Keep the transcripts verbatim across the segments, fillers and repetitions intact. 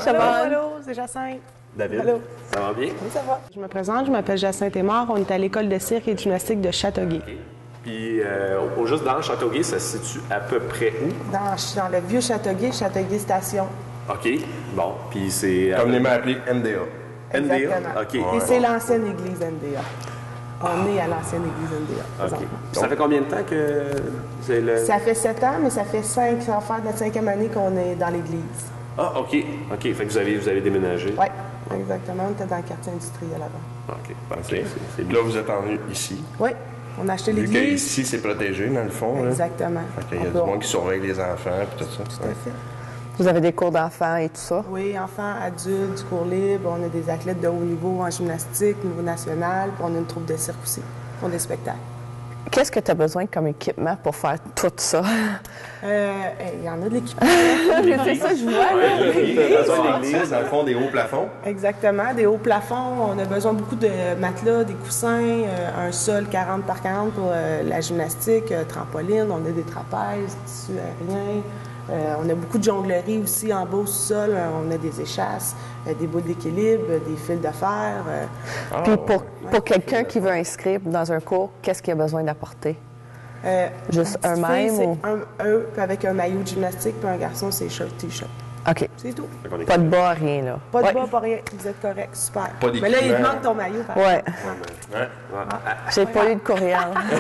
Allô, Siobhan. allô, c'est Jacinthe. David, Allô. ça va bien? Oui, ça va. Je me présente, je m'appelle Jacinthe Aymard. On est à l'école de cirque et de gymnastique de Châteauguay. Okay. Puis, euh, au juste dans Châteauguay, ça se situe à peu près où? Dans, je suis dans le vieux Châteauguay, Châteauguay Station. OK, bon. Puis c'est... Communément appelé M D A. N D A? Exactement. OK. Et Ouais. c'est l'ancienne église N D A. On est à l'ancienne église N D A. OK. présentement. Puis ça fait combien de temps que c'est le... Ça fait sept ans, mais ça fait cinq, ça va faire notre cinquième année qu'on est dans l'église. Ah, OK. OK, fait que vous avez, vous avez déménagé. Oui, exactement. On était dans le quartier industriel avant. OK, OK. parfait. C'est, c'est Là, vous êtes en ici. Oui, on a acheté Vu l'église. qu'ici, c'est protégé, dans le fond. Là. Exactement. Fait qu'il y a On du peut- monde qui surveille les enfants et tout ça. Tout à fait. Vous avez des cours d'enfants et tout ça? Oui, enfants, adultes, du cours libre. On a des athlètes de haut niveau en gymnastique, niveau national. Puis on a une troupe de cirque aussi. On a des spectacles. Qu'est-ce que tu as besoin comme équipement pour faire tout ça? Euh, Il y en a de l'équipement. C'est ça que je vois, là. Dans l'église, dans le fond, des hauts plafonds. Exactement. Des hauts plafonds. On a besoin beaucoup de matelas, des coussins, euh, un sol quarante par quarante pour euh, la gymnastique, euh, trampoline. On a des trapèzes, tissus aériens. Euh, on a beaucoup de jonglerie aussi en bas au sol. Euh, on a des échasses, euh, des boules d'équilibre, euh, des fils de fer. euh. Puis pour, pour quelqu'un qui veut inscrire dans un cours, qu'est-ce qu'il a besoin d'apporter? Euh, Juste une un petite fille, même c'est ou- un, un, puis avec un maillot de gymnastique, puis un garçon, c'est shirt, t-shirt. OK. C'est tout. Fait qu'on est- Pas de bas, rien, là. Pas de Ouais. bas, pas rien. Vous êtes correct, super. Pas Mais là, il te d'équipement. manque ton maillot. par Ouais. exemple. Ouais. Ouais. Ah, J'ai pas eu de courriel.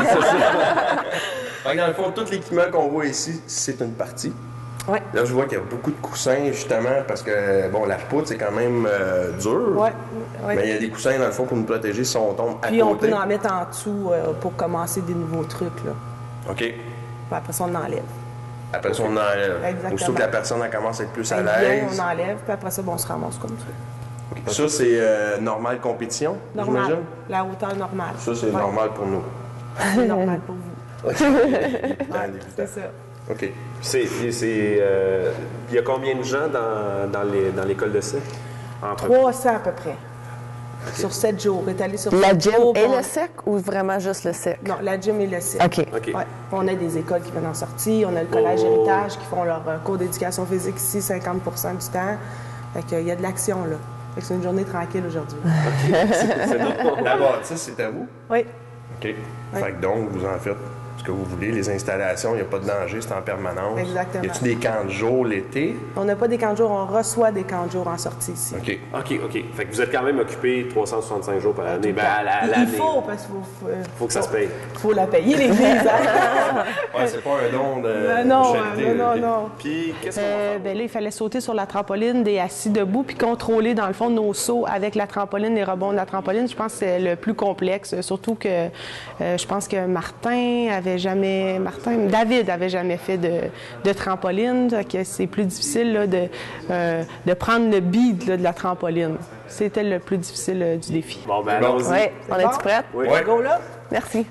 Fait que dans le fond, tout l'équipement qu'on voit ici, c'est une partie. Ouais. Là, je vois qu'il y a beaucoup de coussins, justement, parce que, bon, la poutre, c'est quand même euh, dur. Ouais. ouais. Mais il y a des coussins, dans le fond, pour nous protéger si on tombe à Puis on côté. peut en mettre en dessous euh, pour commencer des nouveaux trucs. Là. OK. Puis après ça, on enlève. Après ça, on enlève. Exactement. Aussitôt que la personne elle commence à être plus à Elle vient, l'aise. on enlève, puis après ça, bon, on se ramasse comme ça. OK. Ça, c'est euh, normal compétition, Normal. j'imagine? La hauteur normale. Ça, c'est Ouais. normal pour nous. C'est normal pour vous. Dans Ouais, les c'est débutants. ça. OK. C'est, c'est, euh, il y a combien de gens dans, dans, les, dans l'école de cirque? En peu- trois cents à peu près. Sur sept jours. Étalés sur La sept gym jours. et on- le cirque ou vraiment juste le cirque? Non, la gym et le cirque. OK. OK. Ouais. On a des écoles qui viennent en sortie. On a le Collège Oh. Héritage qui font leur euh, cours d'éducation physique ici, cinquante pour cent du temps. Fait qu'il y a de l'action, là. Fait que c'est une journée tranquille aujourd'hui. C'est bon. La bâtisse, c'est à vous? Oui. OK. Fait que donc, vous en faites ce que vous voulez. Les installations, il n'y a pas de danger, c'est en permanence. Exactement. Y a-t-il des camps de jour l'été? On n'a pas des camps de jour, on reçoit des camps de jour en sortie ici. OK. OK, OK. Fait que vous êtes quand même occupé trois cent soixante-cinq jours par année. Ben, à la- à Il- l'année. Il faut, parce qu'il faut, euh, Faut que ça se paye. faut la payer, l'église. Hein? Ouais, c'est pas un don de, Euh, non, de charité, euh, non, OK. non, non. Puis, qu'est-ce qu'on va Euh, faire? ben là, il fallait sauter sur la trampoline, des assis debout, puis contrôler, dans le fond, nos sauts avec la trampoline, les rebonds de la trampoline. Je pense que c'est le plus complexe, surtout que euh, je pense que Martin avait jamais... Martin, David avait jamais fait de, de trampoline, fait que c'est plus difficile là, de, euh, de prendre le beat là, de la trampoline. C'était le plus difficile euh, du défi. Bon, ben, Bon. allons-y. Oui. On bon? est-tu prête? Oui. Ouais. Go là! Merci.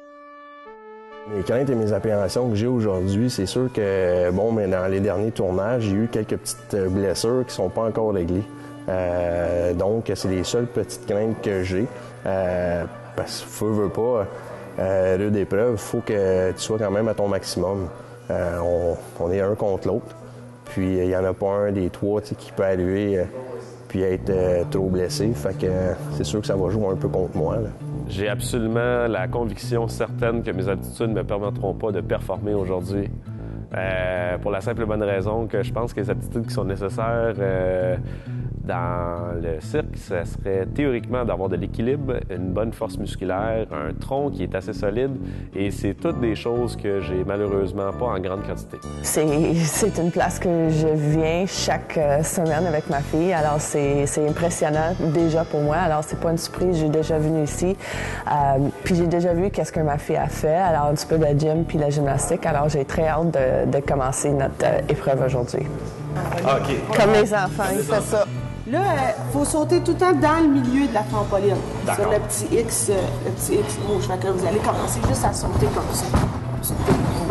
Mes craintes et mes appréhensions que j'ai aujourd'hui, c'est sûr que, bon, mais dans les derniers tournages, j'ai eu quelques petites euh, blessures qui sont pas encore réglées. Euh, donc, c'est les seules petites craintes que j'ai. Euh, parce que, veux, veux pas, euh, lieu d'épreuve, il faut que tu sois quand même à ton maximum. Euh, on, on est un contre l'autre. Puis, il n'y en a pas un des trois tu sais, qui peut arriver euh, puis être euh, trop blessé. Fait que euh, c'est sûr que ça va jouer un peu contre moi, là. J'ai absolument la conviction certaine que mes aptitudes ne me permettront pas de performer aujourd'hui. Euh, pour la simple et bonne raison que je pense que les aptitudes qui sont nécessaires euh, dans le cirque, ça serait théoriquement d'avoir de l'équilibre, une bonne force musculaire, un tronc qui est assez solide, et c'est toutes des choses que j'ai malheureusement pas en grande quantité. C'est c'est une place que je viens chaque euh, semaine avec ma fille. Alors, c'est c'est impressionnant déjà pour moi. Alors, c'est pas une surprise. J'ai déjà venu ici. Euh, puis, j'ai déjà vu qu'est-ce que ma fille a fait. Alors, un petit peu de la gym puis la gymnastique. Alors, j'ai très hâte de, de commencer notre euh, épreuve aujourd'hui. Ah, OK. Comme les enfants, ils font ça. Là, il faut sauter tout le temps dans le milieu de la trampoline. D'accord. Sur le petit X, euh, le petit X rouge. Fait que là, vous allez commencer juste à sauter comme ça. Sauter.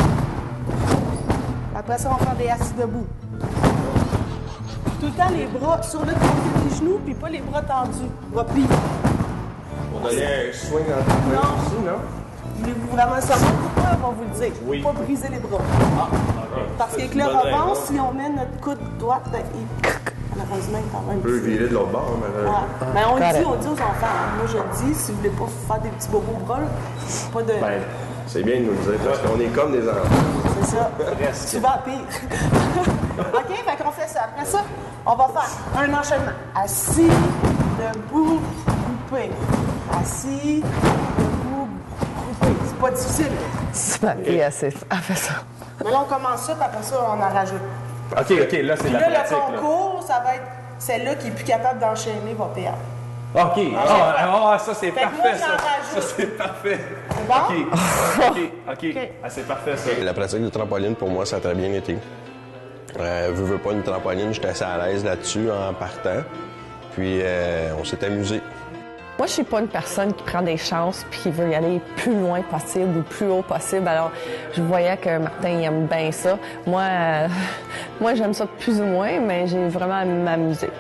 Après ça, on va faire des assis debout. Tout le temps les bras sur le côté des genoux, puis pas les bras tendus. Bras pliés. On donnait un swing en trampoline Non. aussi, non? Voulez-vous vraiment savoir pourquoi? On va vous le dire. Oui. Faut pas briser les bras. Ah, Parce C'est qu'avec une le bonne rebond, raison. si on met notre coude droite, ben, il... malheureusement, quand même. On peut virer de l'autre bord, hein, mais... Ouais. Ben, on le dit, on dit aux enfants. Hein. Moi, je le dis, si vous voulez pas faire des petits bobos bras, pas de... Ben, c'est bien de nous le dire, parce qu'on est comme des enfants. C'est ça. Tu vas pire. OK, fait qu'on fait ça. Après ça, on va faire un enchaînement. Assis, debout, coupé. Assis, debout, coupé. C'est pas difficile. C'est ma fille, elle fait ça. Mais là, on commence ça, puis après ça, on en rajoute. OK, OK, là, c'est Puis la là, pratique. le concours, ça va être celle-là qui est plus capable d'enchaîner va perdre. Là. OK. Ah, ah, ça, c'est Fait que parfait, moi, ça. j'en rajoute. Ça, c'est parfait. C'est bon? OK, OK, OK. OK. Ah, c'est parfait, ça. La pratique du trampoline, pour moi, ça a très bien été. Euh, veux, veux pas une trampoline, j'étais assez à l'aise là-dessus en partant. Puis, euh, on s'est amusé. Moi, je suis pas une personne qui prend des chances puis qui veut y aller plus loin possible ou plus haut possible. Alors, je voyais que Martin il aime bien ça. Moi, euh, moi, j'aime ça plus ou moins, mais j'ai vraiment à m'amuser.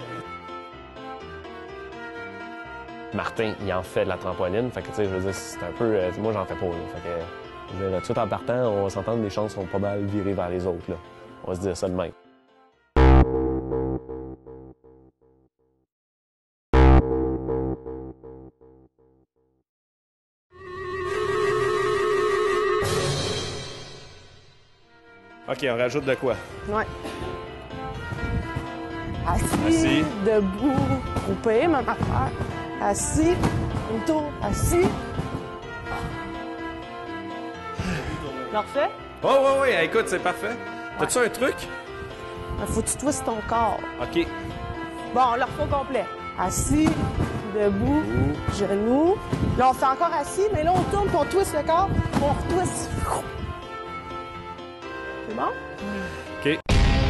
Martin, il en fait de la trampoline. Fait que, tu sais, je veux dire, c'est un peu... euh, moi, j'en fais pas, là. Fait que, je veux dire, tout de suite en partant, on va s'entendre, les chances sont pas mal virées vers les autres, là. On va se dire ça de même. OK, on rajoute de quoi? Ouais. Assis, Assis. debout, coupé, même affaire. Assis, une tour, assis. Le refait? Oh, oui, oui, écoute, c'est parfait. T'as-tu un truc? Il faut que tu twistes ton corps. OK. Bon, on le refait au complet. Assis, debout, genoux. Là, on fait encore assis, mais là, on tourne, puis on twiste le corps, puis on retwiste. C'est bon? OK.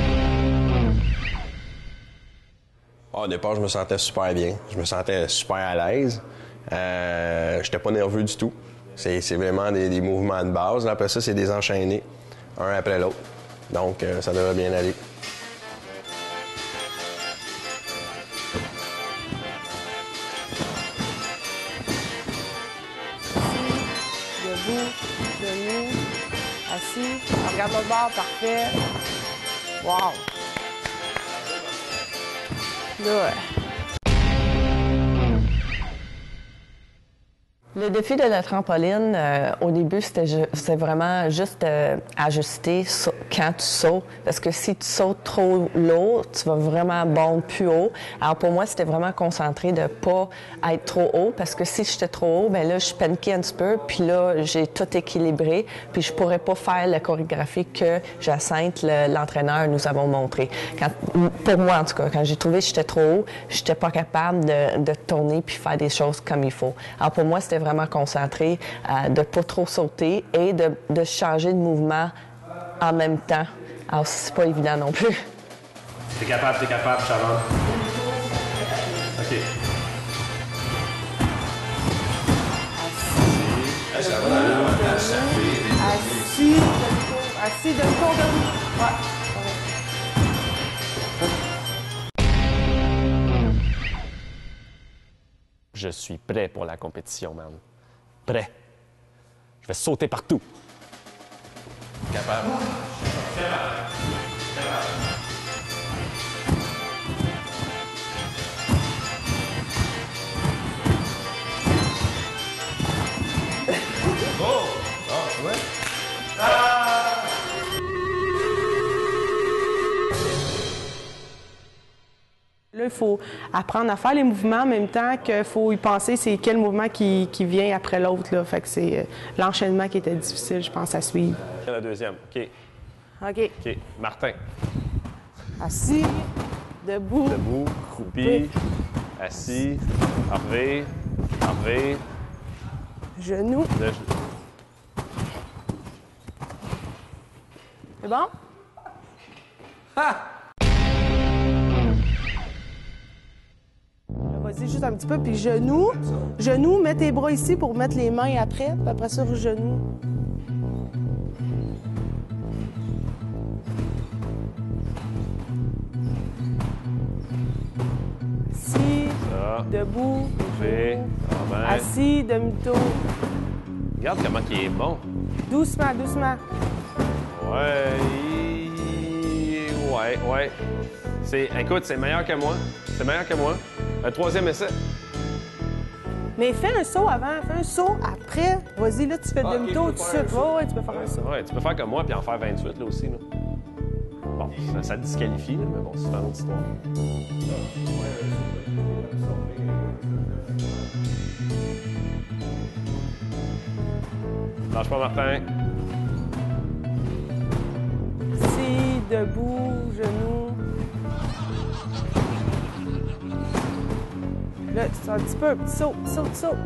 Ah, au départ, je me sentais super bien. Je me sentais super à l'aise. Euh, j'étais pas nerveux du tout. C'est, c'est vraiment des, des mouvements de base. Là, après ça, c'est des enchaînés, un après l'autre. Donc, euh, ça devrait bien aller. Debout, genoux, assis. On regarde l'autre bord, parfait. Wow! Là, Le défi de la trampoline, euh, au début, c'était, ju- c'était vraiment juste euh, ajuster sa- quand tu sautes. Parce que si tu sautes trop lourd, tu vas vraiment bon plus haut. Alors pour moi, c'était vraiment concentré de pas être trop haut. Parce que si j'étais trop haut, ben là, je paniquais un petit peu. Puis là, j'ai tout équilibré. Puis je pourrais pas faire la chorégraphie que Jacinthe, le- l'entraîneur, nous avons montré. Quand, pour moi, en tout cas, quand j'ai trouvé que j'étais trop haut, j'étais pas capable de, de tourner puis faire des choses comme il faut. Alors pour moi, c'était vraiment concentré euh, de pas trop sauter et de, de changer de mouvement en même temps. Alors c'est pas évident non plus. T'es capable, t'es capable, Sharon. OK. assis, debout, assis, debout, debout. Ouais. Je suis prêt pour la compétition, man. Prêt. Je vais sauter partout. Capable. Là, il faut apprendre à faire les mouvements en même temps qu'il faut y penser c'est quel mouvement qui, qui vient après l'autre. Là. Fait que c'est euh, l'enchaînement qui était difficile, je pense, à suivre. La deuxième. OK. OK. OK. Martin. Assis, debout. Debout, croupi, assis, arrivé, arrivé. Genoux. Le- C'est bon? Là, vas-y, juste un petit peu. Puis genoux. Genoux, mets tes bras ici pour mettre les mains après. Puis après ça, genoux. Assis, Ça. debout, Fait. Quand même. assis, demi-tour. Regarde comment il est bon. Doucement, doucement. Ouais. Ouais, ouais. C'est, écoute, c'est meilleur que moi. C'est meilleur que moi. Un troisième essai. Mais fais un saut avant, fais un saut après. Vas-y, là, tu fais Ah, demi-tour ok, tout de je peux suite. faire un saut. Ouais, tu peux faire un saut. Ouais, tu peux faire comme moi puis en faire vingt-huit là aussi. Là. Bon, ça, ça te disqualifie, là, mais bon, c'est une autre histoire. Lâche pas, Martin. Si, debout, genoux. Là, tu sors un petit peu, petit saut, petit saut, petit saut.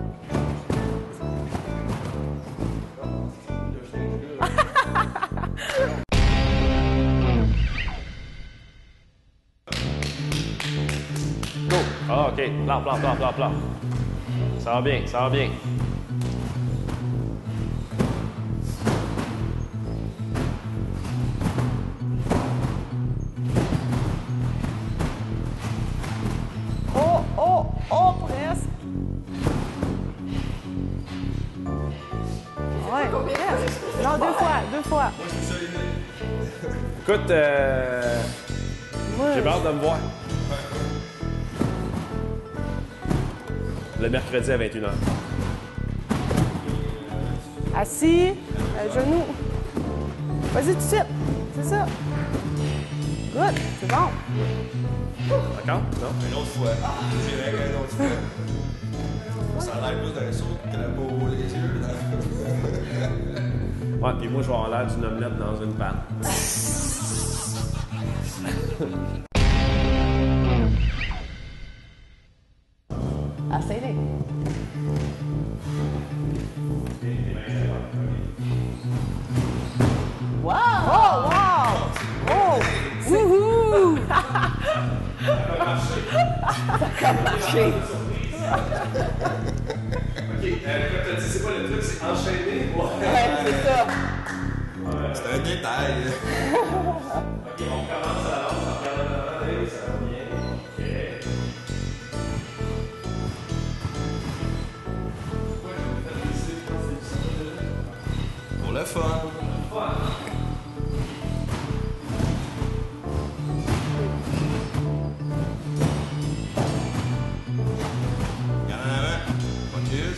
Go! Ah, OK. Plan, plan, plan, plan, plan. Ça va bien, ça va bien. Oh, oh, oh, presque. Ouais, presque. Non, deux fois, deux fois. Écoute, euh, Moi, j'ai hâte de me voir. Le mercredi à vingt et une heures. assis, à genoux. Vas-y tout de suite. C'est ça. Good, c'est bon. D'accord? Non? Une autre fois. C'est vrai qu'une autre fois. Ça a l'air plus d'un saut que la peau les yeux. Ouais, puis moi, je vais avoir l'air d'une omelette dans une panne. Essaye-les. Wow! Oh, wow! Oh! Wouhou! Marché. OK, euh, comme tu as dit, c'est pas le truc, c'est enchaîner. Ouais, c'est ça. C'est un détail. OK, on commence à l'avance, on regarde en avant, allez, ça va bien. OK. Pour le fun. Regarde en avant. Focus.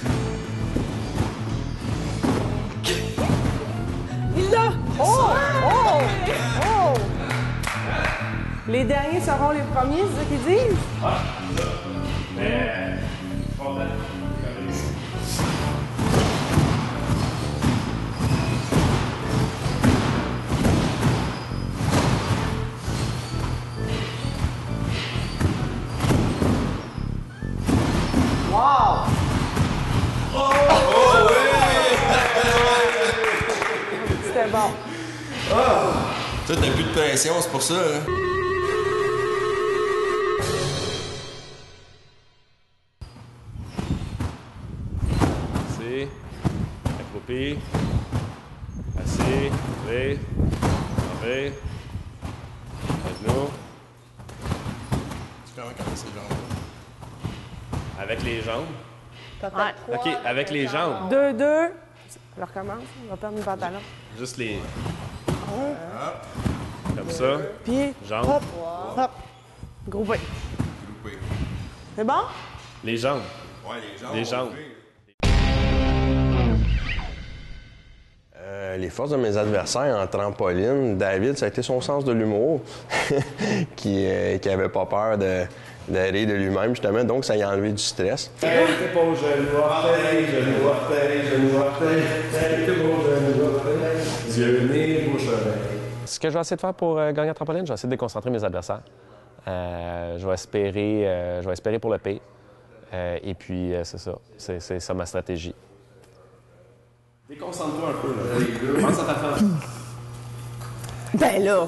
Il l'a! Oh! Oh! Oh! Les derniers seront les premiers, c'est ça qu'ils disent? Wow! C'était bon. Toi, t'as plus de pression, c'est pour ça. Hein? Assis. Accroupi. Assis. Levé. Levé. À genoux. Tu comment quand ces jambes-là? Avec les jambes. Ouais. OK, avec les jambes. Deux, deux. On recommence. On va perdre nos pantalons. Juste les... Comme ça. Pied. Jambes. Hop. Hop. Groupé. Loupé. C'est bon? Les jambes. Ouais, les jambes. Les jambes. Euh, les forces de mes adversaires en trampoline, David, ça a été son sens de l'humour, qui euh, qui avait pas peur de, de rire de lui-même, justement, donc ça y a enlevé du stress. Épaule, genou, orteil, genou, orteil, genou, orteil. Épaule, genou, orteil. Yeux, nez, bouche, oreille. Ce que je vais essayer de faire pour euh, gagner à trampoline, je vais essayer de déconcentrer mes adversaires. Euh, je vais espérer, euh, je vais espérer pour le pire. Euh, et puis, euh, c'est ça. C'est, c'est ça ma stratégie. Déconcentre-toi un peu, là. Pense à ta femme. Ben là.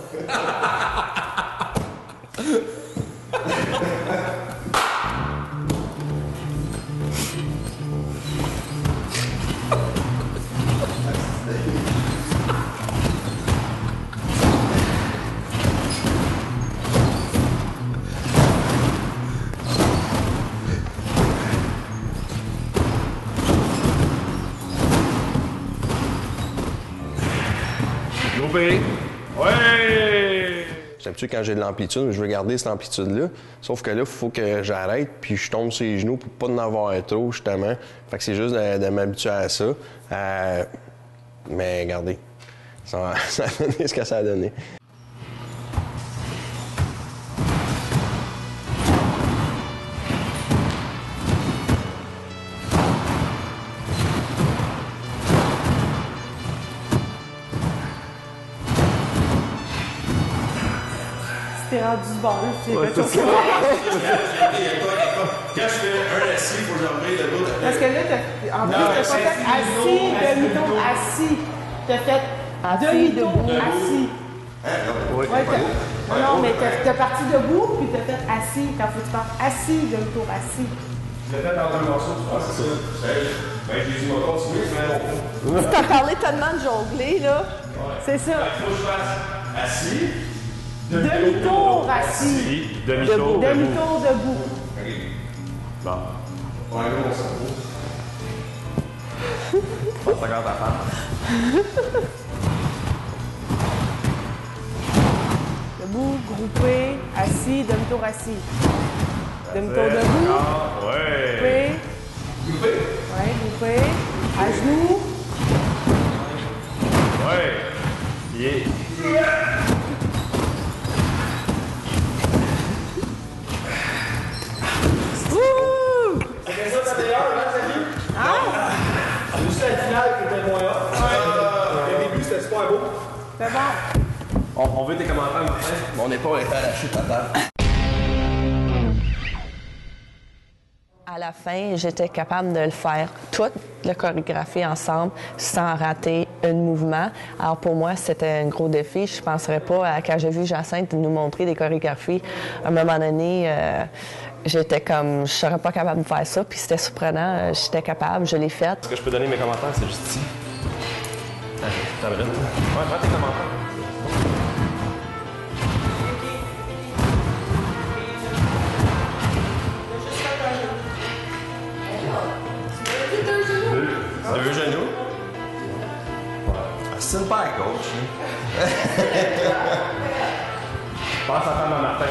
Loupé. Ouais! suis habitué quand j'ai de l'amplitude, je veux garder cette amplitude-là. Sauf que là, il faut que j'arrête puis je tombe sur les genoux pour pas en avoir trop, justement. Fait que c'est juste de, de m'habituer à ça. Euh, mais regardez, ça, ça a donné ce que ça a donné. T'es rendu bon, c'est Ouais, quelque chose c'est ça. Quand je fais un assis, il faut que j'en revienne le bout. Parce que là, t'as, en plus, Non, t'as pas c'est fait assis, demi-tour, assis. T'as fait Assis, demi-tour, debout. assis. Oui. Ouais, t'as- non, non, mais t'as, t'as parti debout, puis t'as fait assis. Quand faut que tu fasses assis, demi-tour, assis. Je l'ai fait dans deux morceaux, tu vois, c'est ça. Ben, j'ai dû me continuer, mais Tu t'as parlé tellement de jongler, là. C'est ça. il faut que je fasse assis. Demi-tour, assis. Puis, demi-tour, debout. Demi-tour, debout. Bon. Ouais, là, mon cerveau. Je pense encore ta femme. Debout, groupé, assis, demi-tour, assis. Demi-tour, debout. Ouais. Groupé. Groupé. Ouais, groupé. À genoux. Ouais. Yeah. C'était ça ta meilleure, hein, salut? Ah! C'est juste la finale qui était moins hot. Le début, c'était super beau. C'est bon. On, on veut tes commentaires, Martin. Mon épaule est arrachée totale. À la fin, j'étais capable de le faire toute la chorégraphie ensemble sans rater un mouvement. Alors pour moi, c'était un gros défi. Je ne penserais pas à quand j'ai vu Jacinthe nous montrer des chorégraphies. À un moment donné, euh, j'étais comme, je serais pas capable de faire ça. Puis c'était surprenant. J'étais capable, je l'ai fait. Est-ce que je peux donner mes commentaires? C'est juste ici. Ah, t'as vrai? Ouais, prends tes commentaires. Deux genoux. Ah, c'est une paire gauche. Passe à femme à Martin.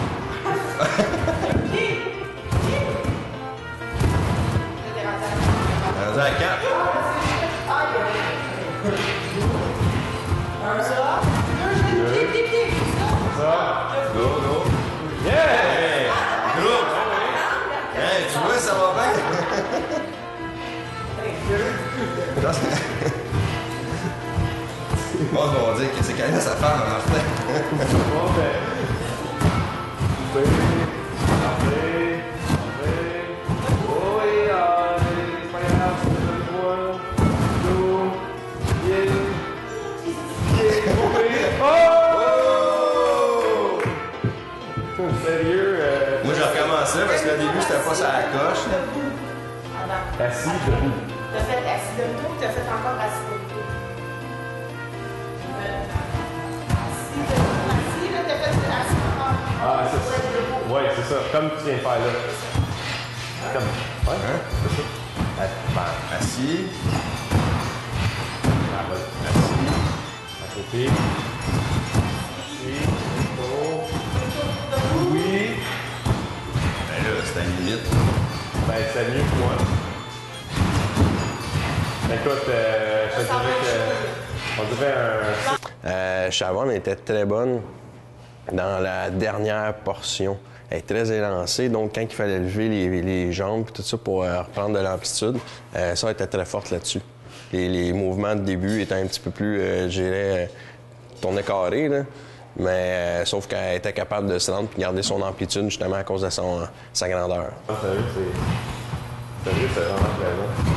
Rendu à quatre. Go, go. Yeah! Groupe. Hey, tu vois, ça va bien. Bon, on va dire que c'est quand même sa femme, Martin. Bon, ben. Coupé. Parfait. Parfait. Oui, allez. C'est pas grave, c'est le droit. Dos. Pied. Pied. Coupé. Oh! Sérieux? Euh... Moi, j'ai recommencé parce que au début, c'était pas ça à la coche. Assis, debout. T'as fait assis demi-tour, t'as fait encore assis demi-tour. Assis demi-tour, assis, là, t'as fait assis encore. Ah, c'est ça. Ouais, c'est ça. Comme tu viens de faire là. Comme. Ouais, Hein? c'est ça. Ouais, ben, Assis. ah, ouais. Assis. À côté. Assis. Oh. Oui. Ben là, c'était une limite. Ben, c'est mieux que moi. Écoute, euh, je te dirais que. On dirait un. Euh, Chavonne était très bonne dans la dernière portion. Elle est très élancée, donc quand il fallait lever les, les jambes et tout ça pour euh, reprendre de l'amplitude, euh, ça elle était très forte là-dessus. Les, les mouvements de début étaient un petit peu plus, euh, je dirais, euh, tourné carré, là. Mais euh, sauf qu'elle était capable de se rendre et garder son amplitude justement à cause de son, sa grandeur. Ah, sérieux, c'est. Sérieux, c'est vraiment très bon.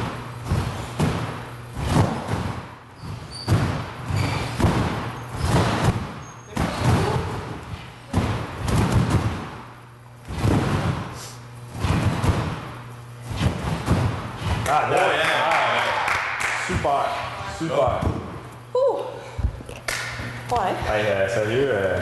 Ah, là, ah, super, super. Ouh! Ouais. Hey, euh, sérieux, euh,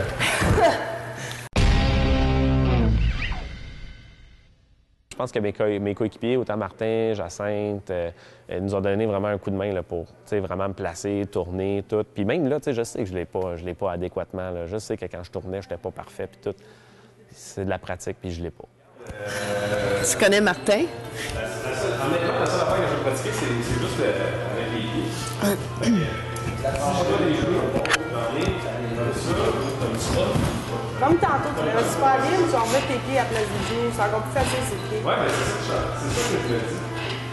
je pense que mes, co mes coéquipiers, autant Martin, Jacinthe, euh, nous ont donné vraiment un coup de main là, pour vraiment me placer, tourner, tout. Puis même là, je sais que je ne l'ai pas, je l'ai pas adéquatement. Là. Je sais que quand je tournais, je n'étais pas parfait, puis tout. C'est de la pratique, puis je ne l'ai pas. Euh... Tu connais Martin? La, la seule, honnêtement, la seule affaire que je veux pratiquer, c'est juste le, avec les pieds. Si je dois les jouer, dans les, comme ça, comme ça. Comme tantôt, tu l'avais super bien, tu en mets tes pieds à place du genou. C'est encore plus facile, ces pieds. Ouais, mais c'est ça, c'est ça que je me dis.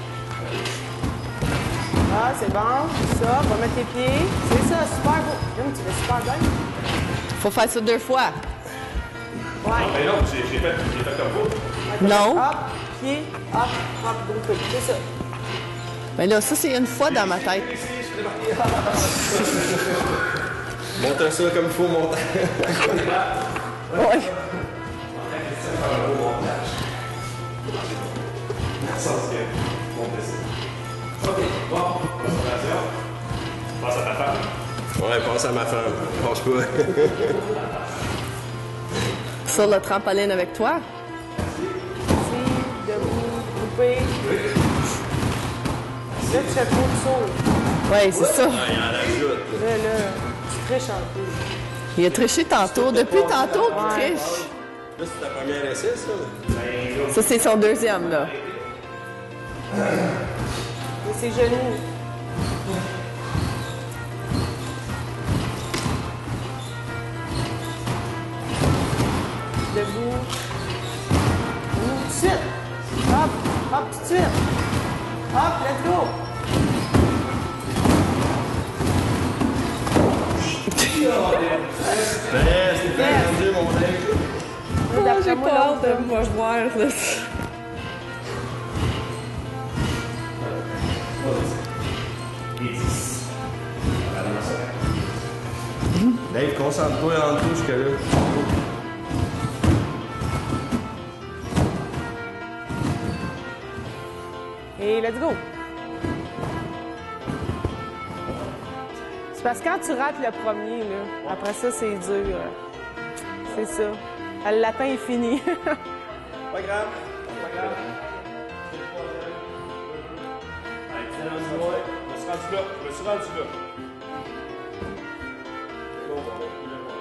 Ah, c'est bon. Ça, on va mettre tes pieds. C'est ça, super beau. Comme tu fais super bien. Faut faire ça deux fois. Ouais. Non, mais non, j'ai fait, fait comme vous. Non. Hop, pied, hop, hop, gros coup. C'est ça. Mais là, ça, c'est une fois dans ma tête. Monte ça comme il faut, monte. Oui. OK, bon, concentration. Passe à ta femme. Ouais, passe à ma femme. Passe pas. Sur le trampoline avec toi? Assis, debout, groupé. Là, tu fais trop de saut. Oui, c'est ça. Il en ajoute. Là, là, tu triches un peu. Il a triché tantôt. Depuis tantôt qu'il triche. Là, c'est ta première essai, ça? Ça, c'est son deuxième, là. Et ses genoux. Debout. Debout, tout de suite. Hop, hop, tout de suite. Hop, let's go. Ben, c'est pas grandi, mon mec. Oh, j'ai pas hâte de me voir, là. Dave, concentre-toi en tout jusque-là. Et let's go. C'est parce que quand tu rates le premier, là, après ça, c'est dur. C'est ça. Le lapin est fini. Pas grave, pas grave. Allez, tiens, rendu-moi. Je me suis rendu là, je me suis rendu là. Bon, on va plus le voir.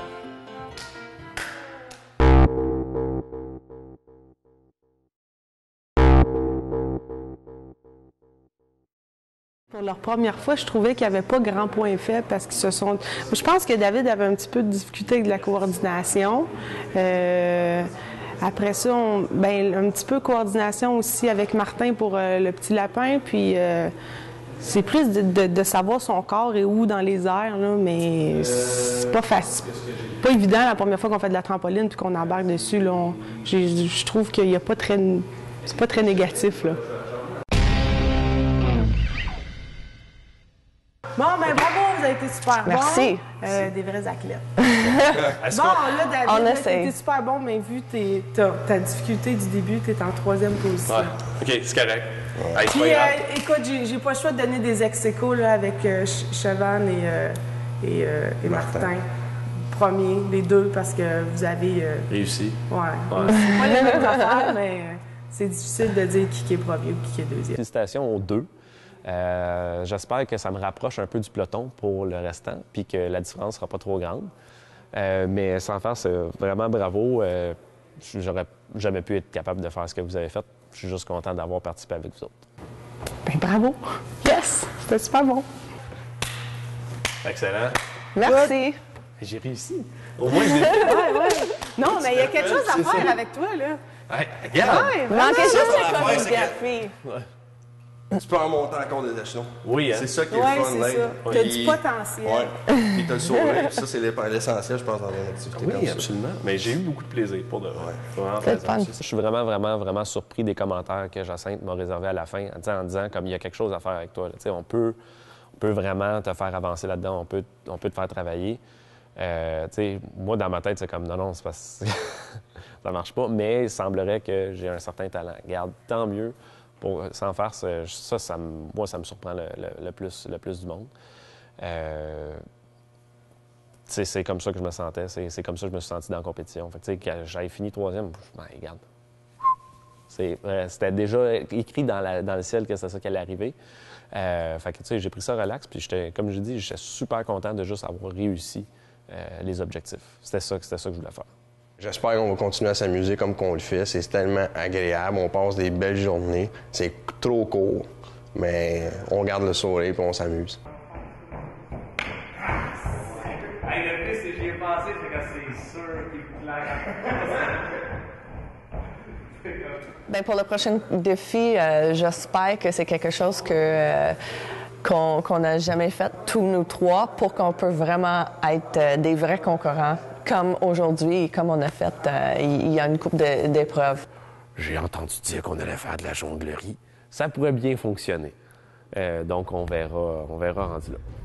Pour leur première fois, je trouvais qu'il n'y avait pas grand point faible parce qu'ils se sont... Je pense que David avait un petit peu de difficulté avec de la coordination. Euh... Après ça, on... ben, un petit peu coordination aussi avec Martin pour euh, le petit lapin. Puis euh... c'est plus de, de, de savoir son corps et où dans les airs, là, mais c'est pas facile. Pas évident la première fois qu'on fait de la trampoline puis qu'on embarque dessus. Là, on... Je trouve qu'il n'y a pas très... C'est pas très négatif, là. Bon, ben bravo, vous avez été super bon. Merci. Euh, des vrais athlètes. Bon, là, David, On là, essaie. t'as été super bon, mais vu tes, ta, ta difficulté du début, t'es en troisième position. Ouais. OK, c'est correct. Hey, c'est Puis, pas grave. euh, écoute, j'ai, j'ai pas le choix de donner des ex-échos là, avec euh, Ch- Chevan et, euh, et, euh, et Martin. Martin. Premier, les deux, parce que vous avez... euh, Réussi. ouais. Ouais. C'est pas les mêmes affaires, mais euh, c'est difficile de dire qui est premier ou qui est deuxième. Félicitations aux deux. Euh, j'espère que ça me rapproche un peu du peloton pour le restant, puis que la différence ne sera pas trop grande. Euh, mais sans faire, c'est vraiment bravo. Euh, j'aurais jamais pu être capable de faire ce que vous avez fait. Je suis juste content d'avoir participé avec vous autres. Ben bravo! Yes! C'était super bon. Excellent. Merci. J'ai réussi. Au moins, je l'ai fait. Ouais, ouais. Non, mais il y a quelque chose à faire avec toi, là. Hey, regarde! Ouais, Il manquait juste la l'affaire, c'est que- chorégraphie. Tu peux en monter encore des échelons. Oui, hein? C'est ça qui est ouais, le fun, c'est Dave. ça. T'as Puis- du potentiel. Ouais. Puis t'as le sourire. Puis ça, c'est l'essentiel, je pense, dans une activité comme Oui, ça. absolument. Mais j'ai eu beaucoup de plaisir pour de vrai. C'est vraiment C'est le plaisant. fun. Je suis vraiment, vraiment, vraiment surpris des commentaires que Jacinthe m'a réservés à la fin, en disant, en disant comme il y a quelque chose à faire avec toi. Là. Tu sais, On, peut, on peut vraiment te faire avancer là-dedans, on peut, on peut te faire travailler. Euh, tu sais, moi, dans ma tête, c'est comme non, non, c'est parce que ça marche pas, mais il semblerait que j'ai un certain talent. Garde, tant mieux. Pour, sans faire ça, ça, ça me- moi, ça me surprend le, le- le plus, le plus du monde. Euh, tu sais, c'est comme ça que je me sentais, c'est c'est comme ça que je me suis senti dans la compétition. Fait que, tu sais, quand j'avais fini troisième, je me dis, regarde, C'est, euh, c'était déjà écrit dans, la, dans le ciel que c'est ça qui allait arriver. Euh, fait que, tu sais, j'ai pris ça relax, puis j'étais, comme je dis, j'étais super content de juste avoir réussi euh, les objectifs. C'était ça, c'était ça que je voulais faire. J'espère qu'on va continuer à s'amuser comme qu'on le fait. C'est tellement agréable. On passe des belles journées. C'est trop court, mais on garde le sourire et on s'amuse. Hey, le plus, c'est que j'y ai pensé, c'est que c'est sûr qu'il vous Bien, pour le prochain défi, euh, j'espère que c'est quelque chose que, euh, qu'on, qu'on n'a jamais fait, tous nous trois, pour qu'on peut vraiment être euh, des vrais concurrents, comme aujourd'hui et comme on a fait euh, il y a une couple de, d'épreuves. J'ai entendu dire qu'on allait faire de la jonglerie. Ça pourrait bien fonctionner. Euh, donc, on verra, on verra rendu là.